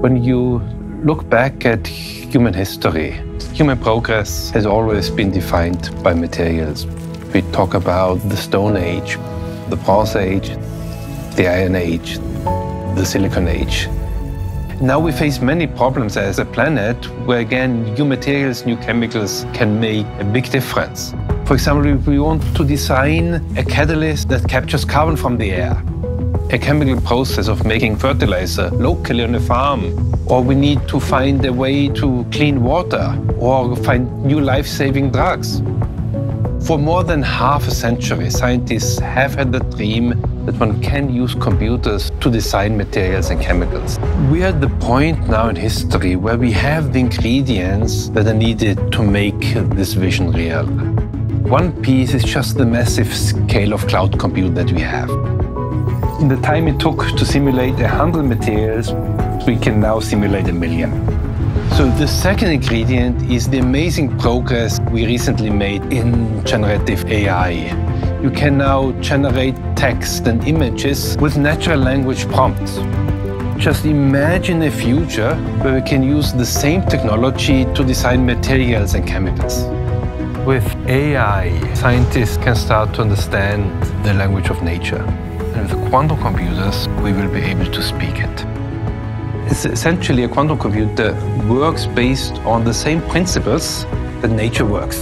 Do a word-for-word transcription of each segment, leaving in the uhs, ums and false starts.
When you look back at human history, human progress has always been defined by materials. We talk about the Stone Age, the Bronze Age, the Iron Age, the Silicon Age. Now we face many problems as a planet where, again, new materials, new chemicals can make a big difference. For example, if we want to design a catalyst that captures carbon from the air, a chemical process of making fertilizer locally on a farm, or we need to find a way to clean water or find new life-saving drugs. For more than half a century, scientists have had the dream that one can use computers to design materials and chemicals. We are at the point now in history where we have the ingredients that are needed to make this vision real. One piece is just the massive scale of cloud compute that we have. In the time it took to simulate a hundred materials, we can now simulate a million. So the second ingredient is the amazing progress we recently made in generative A I. You can now generate text and images with natural language prompts. Just imagine a future where we can use the same technology to design materials and chemicals. With A I, scientists can start to understand the language of nature. And with quantum computers, we will be able to speak it. It's essentially a quantum computer works based on the same principles that nature works.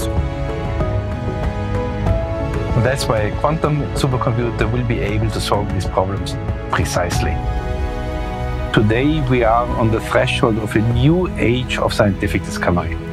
And that's why a quantum supercomputer will be able to solve these problems precisely. Today, we are on the threshold of a new age of scientific discovery.